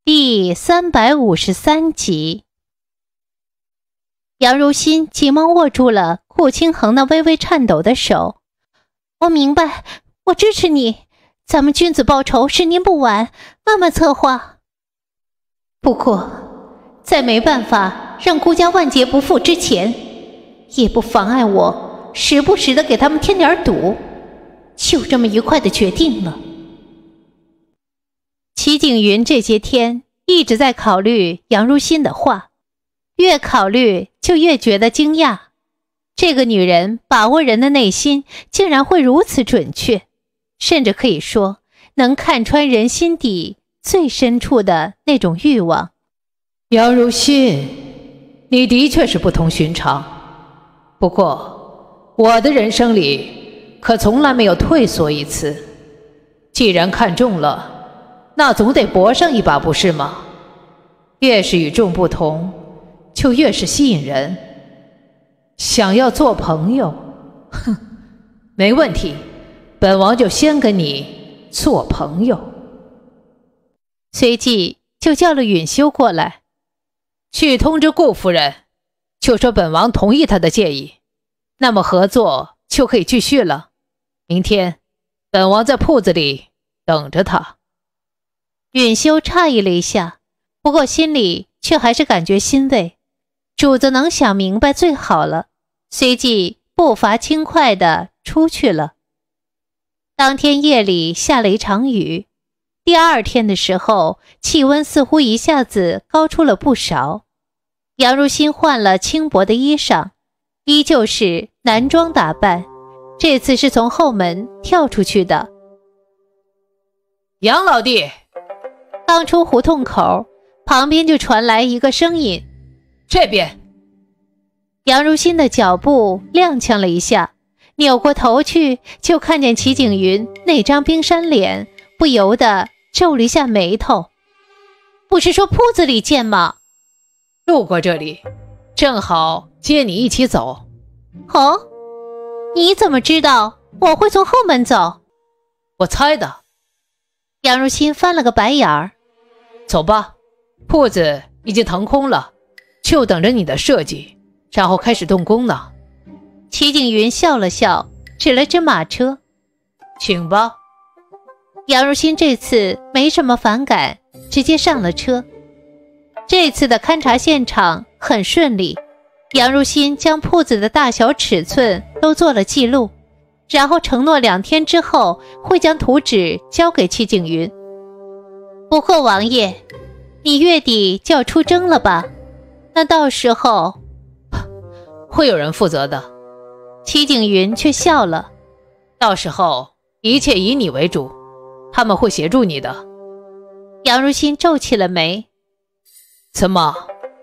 第353集。杨如新急忙握住了顾清衡那微微颤抖的手。我明白，我支持你，咱们君子报仇，10年不晚，慢慢策划。不过，在没办法让顾家万劫不复之前，也不妨碍我时不时的给他们添点堵，就这么愉快的决定了。齐景云这些天一直在考虑杨如新的话，越考虑就越觉得惊讶。这个女人把握人的内心竟然会如此准确，甚至可以说能看穿人心底最深处的那种欲望。 杨如新，你的确是不同寻常，不过我的人生里可从来没有退缩一次。既然看中了，那总得搏上一把，不是吗？越是与众不同，就越是吸引人。想要做朋友，哼，没问题，本王就先跟你做朋友。 随即就叫了允修过来， 去通知顾夫人，就说本王同意她的建议，那么合作就可以继续了。明天本王在铺子里等着她。 允修诧异了一下，不过心里却还是感觉欣慰，主子能想明白最好了，随即步伐轻快地出去了。当天夜里下了一场雨，第二天的时候，气温似乎一下子高出了不少。杨如新换了轻薄的衣裳，依旧是男装打扮，这次是从后门跳出去的。 杨老弟， 刚出胡同口，旁边就传来一个声音： 这边。 杨如新的脚步踉跄了一下，扭过头去，就看见齐景云那张冰山脸，不由得皱了一下眉头。不是说铺子里见吗？ 路过这里，正好接你一起走。 哦，你怎么知道我会从后门走？ 我猜的。 杨如新翻了个白眼儿。 走吧，铺子已经腾空了，就等着你的设计，然后开始动工呢。 齐景云笑了笑，指了指马车。 请吧。 杨如新这次没什么反感，直接上了车。这次的勘察现场很顺利，杨如新将铺子的大小尺寸都做了记录，然后承诺2天之后会将图纸交给齐景云。不过王爷，你月底就要出征了吧？那到时候会有人负责的。 齐景云却笑了。 到时候一切以你为主，他们会协助你的。 杨如新皱起了眉。 怎么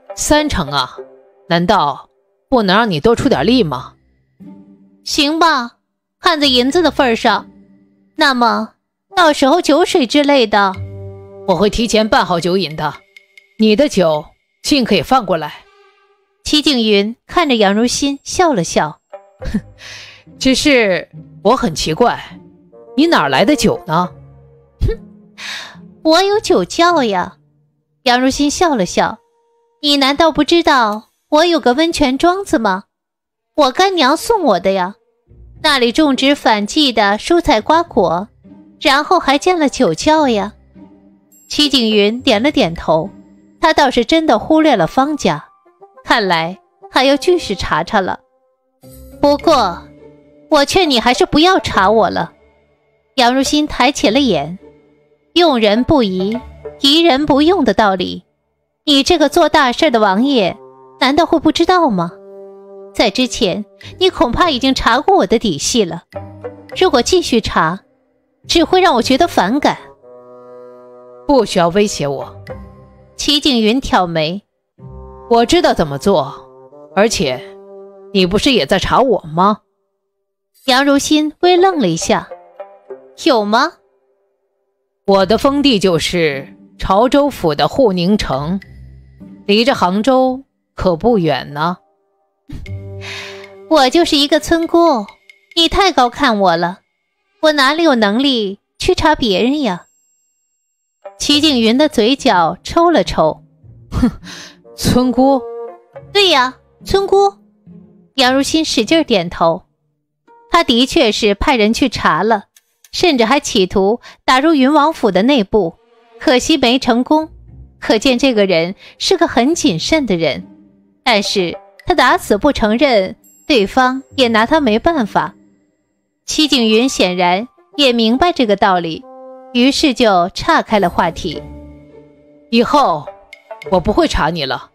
，3成啊？难道不能让你多出点力吗？ 行吧，看在银子的份上。那么到时候酒水之类的， 我会提前办好酒饮的，你的酒尽可以放过来。 齐景云看着杨如新笑了笑。 哼，只是我很奇怪，你哪来的酒呢？ 哼，我有酒窖呀。杨如新笑了笑。你难道不知道我有个温泉庄子吗？我干娘送我的呀，那里种植反季的蔬菜瓜果，然后还建了酒窖呀。齐景云点了点头，他倒是真的忽略了方家，看来还要继续查查了。不过我劝你还是不要查我了。杨如新抬起了眼。用人不疑，疑人不用的道理，你这个做大事的王爷难道会不知道吗？在之前你恐怕已经查过我的底细了，如果继续查，只会让我觉得反感。 不需要威胁我。 齐景云挑眉。 我知道怎么做，而且你不是也在查我吗？ 杨如新微愣了一下。有吗？ 我的封地就是潮州府的沪宁城，离着杭州可不远呢。 我就是一个村姑，你太高看我了，我哪里有能力去查别人呀？ 齐景云的嘴角抽了抽。 哼，村姑？ 对呀，村姑。杨如新使劲点头。他的确是派人去查了，甚至还企图打入云王府的内部，可惜没成功。可见这个人是个很谨慎的人，但是他打死不承认，对方也拿他没办法。戚景云显然也明白这个道理，于是就岔开了话题。 以后我不会查你了。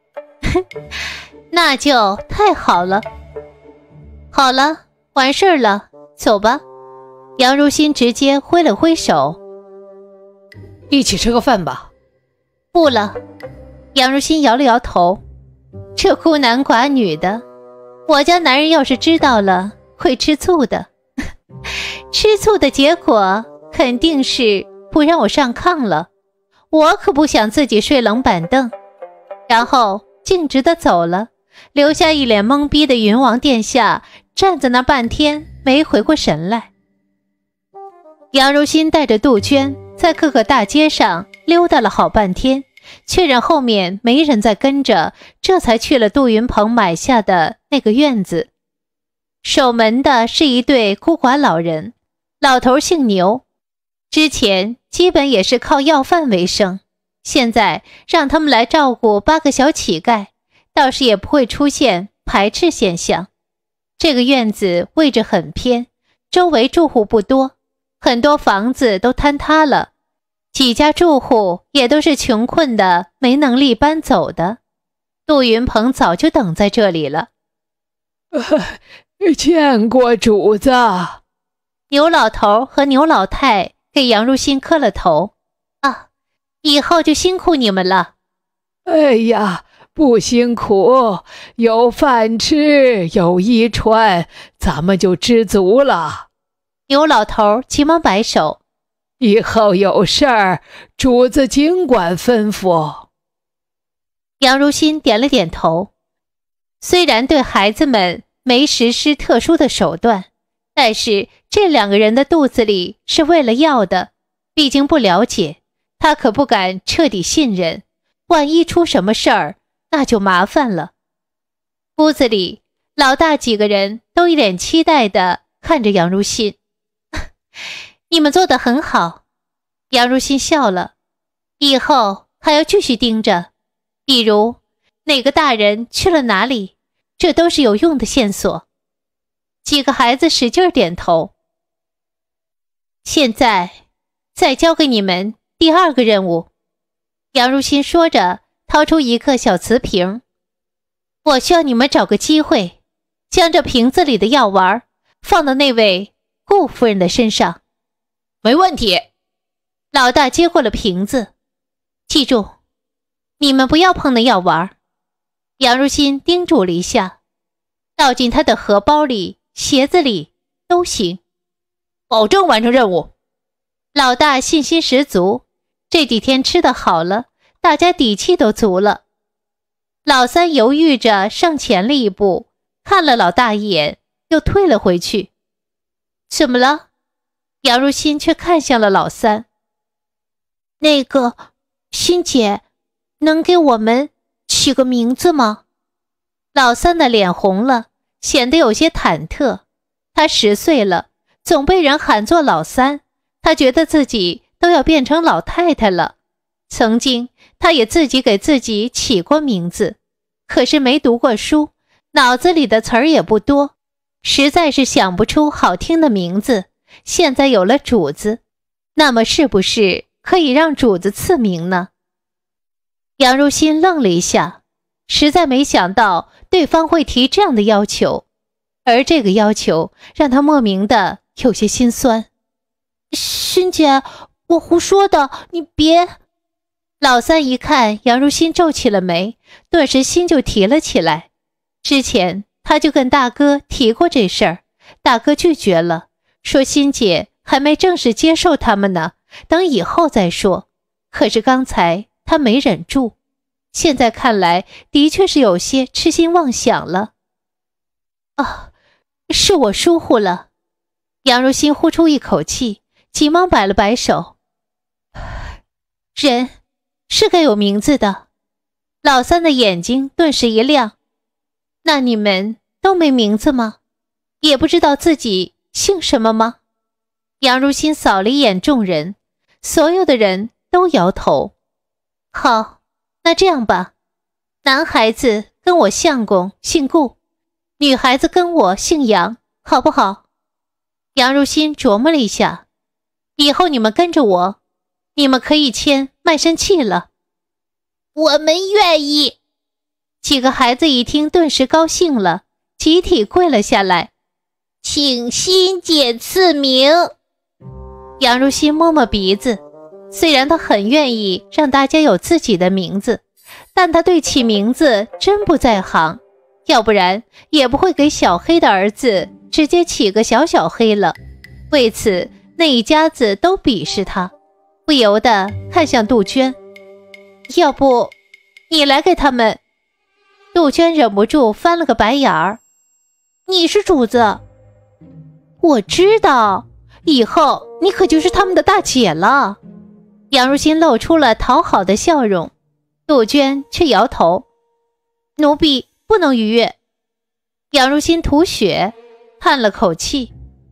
那就太好了。好了，完事儿了，走吧。杨如新直接挥了挥手。 一起吃个饭吧。 不了。杨如新摇了摇头。这孤男寡女的，我家男人要是知道了会吃醋的。吃醋的结果肯定是不让我上炕了。我可不想自己睡冷板凳。然后径直地走了，留下一脸懵逼的云王殿下站在那半天没回过神来。杨如新带着杜鹃在各个大街上溜达了好半天，确认后面没人再跟着，这才去了杜云鹏买下的那个院子。守门的是一对孤寡老人，老头姓牛，之前基本也是靠要饭为生，现在让他们来照顾8个小乞丐，倒是也不会出现排斥现象。这个院子位置很偏，周围住户不多，很多房子都坍塌了，几家住户也都是穷困的没能力搬走的。杜云鹏早就等在这里了。 见过主子。 牛老头和牛老太给杨如新磕了头。啊，以后就辛苦你们了。 哎呀，不辛苦，有饭吃，有衣穿，咱们就知足了。 牛老头急忙摆手。 以后有事儿，主子尽管吩咐。 杨如新点了点头。虽然对孩子们没实施特殊的手段，但是这2个人的肚子里是喂了药的，毕竟不了解，他可不敢彻底信任，万一出什么事儿，那就麻烦了。屋子里，老大几个人都一脸期待地看着杨如新。你们做得很好。杨如新笑了。以后还要继续盯着，比如哪个大人去了哪里，这都是有用的线索。几个孩子使劲点头。现在再交给你们第2个任务。杨如新说着，掏出一个小瓷瓶。我需要你们找个机会，将这瓶子里的药丸放到那位顾夫人的身上。 没问题。 老大接过了瓶子。记住，你们不要碰那药丸。杨如新叮嘱了一下，倒进他的荷包里、鞋子里都行。 保证完成任务。 老大信心十足，这几天吃得好了，大家底气都足了。老三犹豫着上前了一步，看了老大一眼，又退了回去。怎么了？杨如新却看向了老三。那个，欣姐，能给我们起个名字吗？老三的脸红了，显得有些忐忑。他10岁了，总被人喊作老三，他觉得自己都要变成老太太了。曾经他也自己给自己起过名字，可是没读过书，脑子里的词儿也不多，实在是想不出好听的名字。现在有了主子，那么是不是可以让主子赐名呢？杨如新愣了一下，实在没想到对方会提这样的要求，而这个要求让他莫名的有些心酸。欣姐，我胡说的，你别。老三一看杨如新皱起了眉，顿时心就提了起来。之前他就跟大哥提过这事儿，大哥拒绝了，说欣姐还没正式接受他们呢，等以后再说。可是刚才他没忍住，现在看来的确是有些痴心妄想了。啊，是我疏忽了。杨如新呼出一口气，急忙摆了摆手。 人是该有名字的。老三的眼睛顿时一亮。那你们都没名字吗？也不知道自己姓什么吗？杨如新扫了一眼众人，所有的人都摇头。好，那这样吧，男孩子跟我相公姓顾，女孩子跟我姓杨，好不好？杨如新琢磨了一下，以后你们跟着我，你们可以签卖身契了。 我们愿意。 几个孩子一听顿时高兴了，集体跪了下来。 请欣姐赐名。 杨如新摸摸鼻子，虽然他很愿意让大家有自己的名字，但他对起名字真不在行，要不然也不会给小黑的儿子直接起个小小黑了。为此那一家子都鄙视他，不由得看向杜鹃。要不你来给他们。杜鹃忍不住翻了个白眼儿。你是主子。我知道，以后你可就是他们的大姐了。杨如新露出了讨好的笑容，杜鹃却摇头。奴婢不能逾越。杨如新吐血，叹了口气。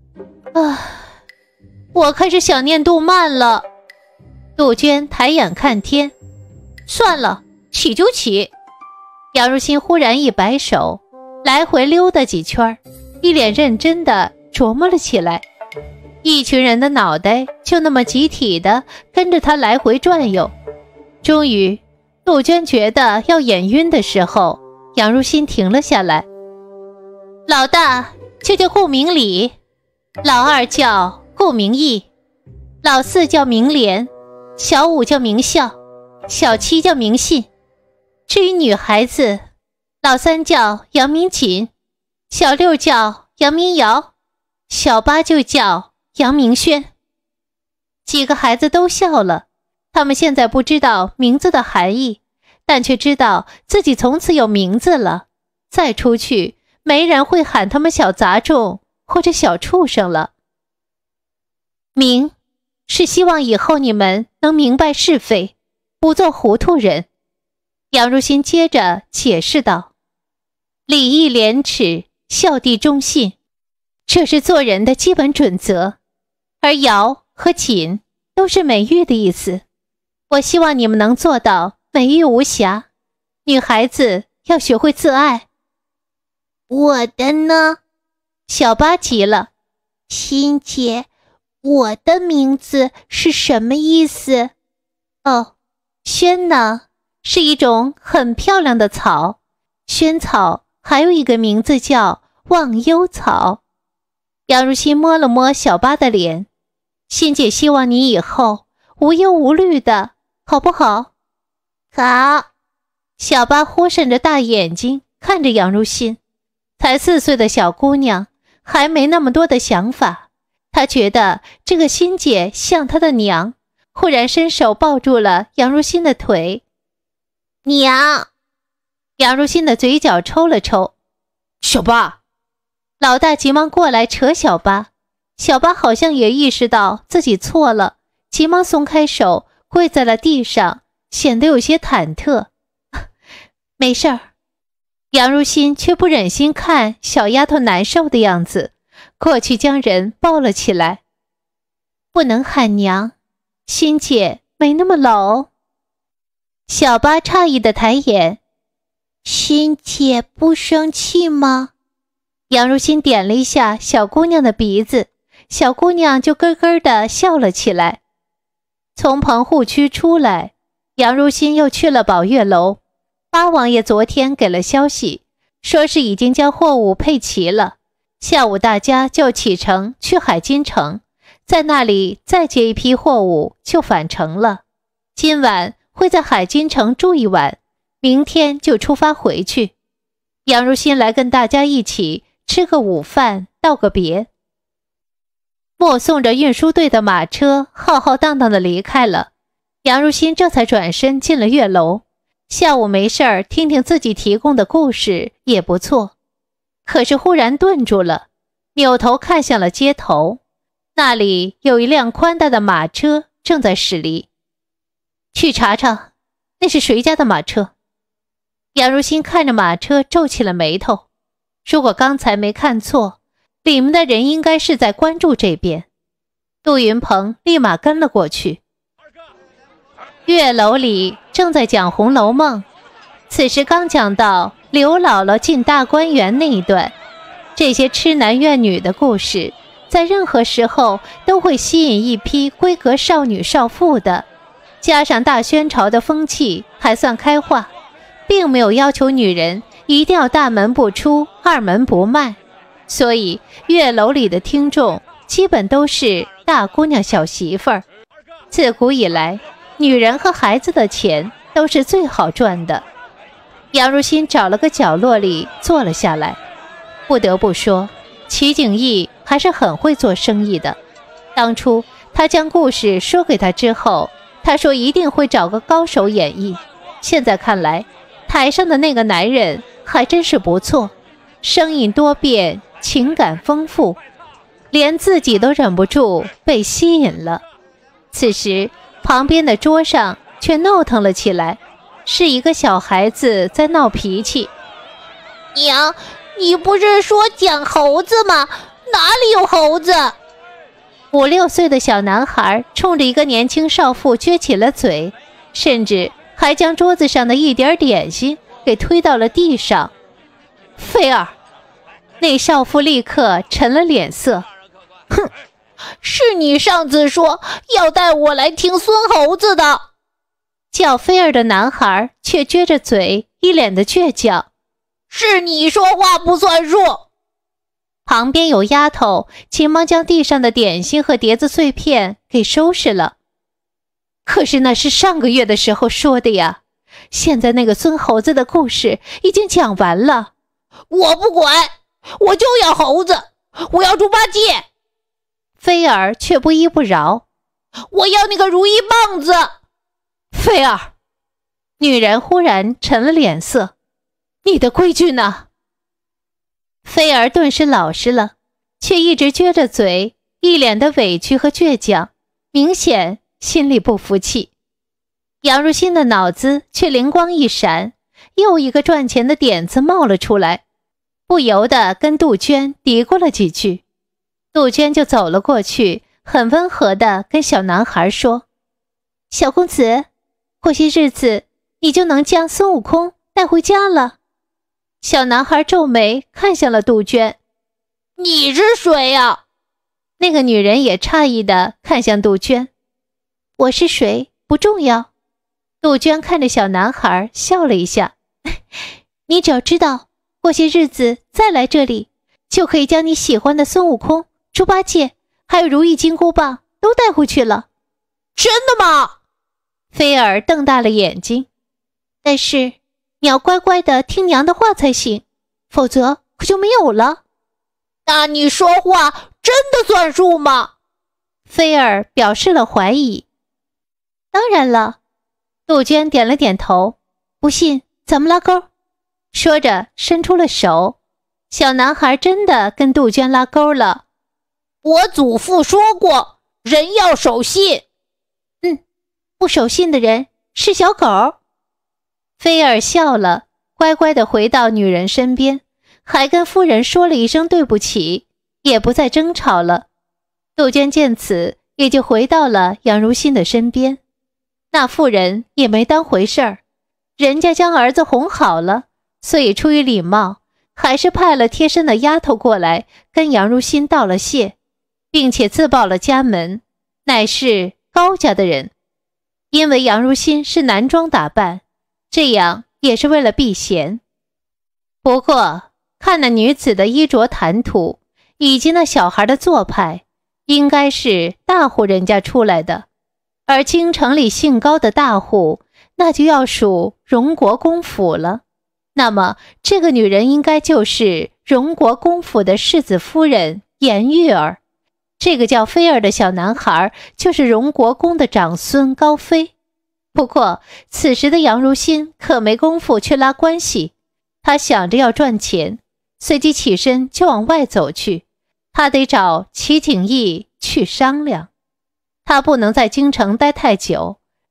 我开始想念杜曼了。杜鹃抬眼看天。算了，起就起。杨如新忽然一摆手，来回溜达几圈，一脸认真地琢磨了起来。一群人的脑袋就那么集体的跟着他来回转悠。终于，杜鹃觉得要眼晕的时候，杨如新停了下来。老大就叫顾明礼，老二叫顾明义，老四叫明莲，小五叫明孝，小七叫明信。至于女孩子，老三叫杨明锦，小六叫杨明瑶，小八就叫杨明轩。几个孩子都笑了，他们现在不知道名字的含义，但却知道自己从此有名字了。再出去，没人会喊他们小杂种或者小畜生了。明是希望以后你们能明白是非，不做糊涂人。杨如新接着解释道，礼义廉耻，孝悌忠信，这是做人的基本准则，而尧和锦都是美玉的意思。我希望你们能做到美玉无瑕。女孩子要学会自爱。 我的呢？ 小八急了。 欣姐，我的名字是什么意思？ 哦，萱呢？是一种很漂亮的草，萱草还有一个名字叫忘忧草。杨如新摸了摸小八的脸，欣姐希望你以后无忧无虑的，好不好？ 好。 小八忽闪着大眼睛看着杨如新，才4岁的小姑娘，还没那么多的想法。她觉得这个欣姐像她的娘，忽然伸手抱住了杨如新的腿。 娘。 杨如新的嘴角抽了抽。 小八。 老大急忙过来扯小八，小八好像也意识到自己错了，急忙松开手，跪在了地上，显得有些忐忑。没事儿。杨如新却不忍心看小丫头难受的样子，过去将人抱了起来。不能喊娘，欣姐没那么老哦。小八诧异的抬眼。 欣姐不生气吗？ 杨如新点了一下小姑娘的鼻子，小姑娘就咯咯地笑了起来。从棚户区出来，杨如新又去了宝月楼。八王爷昨天给了消息，说是已经将货物配齐了，下午大家就启程去海津城，在那里再接一批货物就返程了。今晚会在海津城住一晚，明天就出发回去。杨如新来跟大家一起吃个午饭，道个别。目送着运输队的马车浩浩荡荡地离开了，杨如新这才转身进了月楼。下午没事儿听听自己提供的故事也不错，可是忽然顿住了，扭头看向了街头，那里有一辆宽大的马车正在驶离。 去查查，那是谁家的马车？杨如新看着马车皱起了眉头。如果刚才没看错，里面的人应该是在关注这边。杜云鹏立马跟了过去。月楼里正在讲《红楼梦》，此时刚讲到刘姥姥进大观园那一段。这些痴男怨女的故事，在任何时候都会吸引一批闺阁少女少妇的。加上大宣朝的风气还算开化，并没有要求女人一定要大门不出二门不迈，所以月楼里的听众基本都是大姑娘小媳妇儿。自古以来，女人和孩子的钱都是最好赚的。杨如新找了个角落里坐了下来。不得不说，齐景逸还是很会做生意的。当初他将故事说给他之后，他说一定会找个高手演绎。现在看来，台上的那个男人还真是不错，声音多变，情感丰富，连自己都忍不住被吸引了。此时旁边的桌上却闹腾了起来，是一个小孩子在闹脾气。 娘，你不是说讲猴子吗？哪里有猴子 ？5、6岁的小男孩冲着一个年轻少妇撅起了嘴，甚至还将桌子上的一点点心给推到了地上。菲儿，那少妇立刻沉了脸色。 哼，是你上次说要带我来听孙猴子的。 叫菲儿的男孩却撅着嘴，一脸的倔强。 是你说话不算数。 旁边有丫头急忙将地上的点心和碟子碎片给收拾了。可是那是上个月的时候说的呀，现在那个孙猴子的故事已经讲完了。 我不管，我就要猴子，我要猪八戒。 菲儿却不依不饶， 我要那个如意棒子。 菲儿，女人忽然沉了脸色。你的规矩呢？菲儿顿时老实了，却一直撅着嘴，一脸的委屈和倔强，明显心里不服气。杨如新的脑子却灵光一闪，又一个赚钱的点子冒了出来，不由得跟杜鹃嘀咕了几句。杜鹃就走了过去，很温和地跟小男孩说：小公子，过些日子你就能将孙悟空带回家了。小男孩皱眉看向了杜鹃。 你是谁呀？ 那个女人也诧异地看向杜鹃。我是谁不重要。杜鹃看着小男孩笑了一下。你只要知道过些日子再来这里，就可以将你喜欢的孙悟空、猪八戒还有如意金箍棒都带回去了。 真的吗？ 菲儿瞪大了眼睛。但是你要乖乖的听娘的话才行，否则可就没有了。 那你说话真的算数吗？ 菲儿表示了怀疑。当然了。杜鹃点了点头。不信咱们拉钩。说着伸出了手。小男孩真的跟杜鹃拉钩了。 我祖父说过，人要守信。 不守信的人是小狗。菲儿笑了，乖乖地回到女人身边，还跟夫人说了一声对不起，也不再争吵了。杜鹃见此，也就回到了杨如新的身边。那妇人也没当回事儿，人家将儿子哄好了，所以出于礼貌，还是派了贴身的丫头过来跟杨如新道了谢，并且自报了家门，乃是高家的人。因为杨如新是男装打扮，这样也是为了避嫌。不过看那女子的衣着谈吐，以及那小孩的做派，应该是大户人家出来的。而京城里姓高的大户，那就要数荣国公府了。那么这个女人应该就是荣国公府的世子夫人颜玉儿。这个叫菲儿的小男孩就是荣国公的长孙高飞。不过此时的杨如新可没工夫去拉关系，他想着要赚钱，随即起身就往外走去。他得找齐景逸去商量，他不能在京城待太久，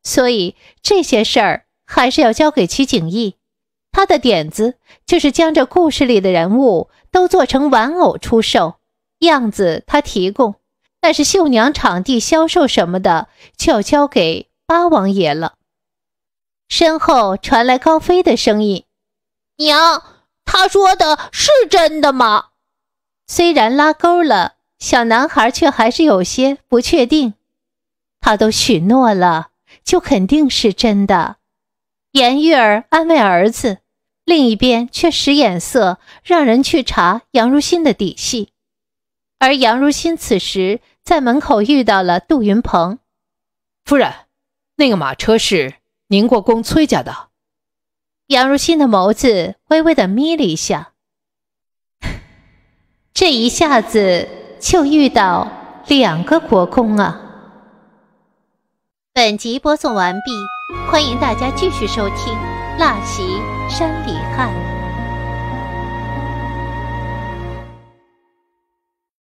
所以这些事儿还是要交给齐景逸。他的点子就是将这故事里的人物都做成玩偶出售，样子他提供，但是绣娘场地销售什么的就要交给八王爷了。身后传来高飞的声音： 娘，他说的是真的吗？ 虽然拉钩了，小男孩却还是有些不确定。他都许诺了，就肯定是真的。颜玉儿安慰儿子，另一边却使眼色，让人去查杨如新的底细。而杨如新此时在门口遇到了杜云鹏。 夫人，那个马车是宁国公崔家的。 杨如新的眸子微微地眯了一下，这一下子就遇到2个国公啊。本集播送完毕，欢迎大家继续收听《蜡旗山里汉》。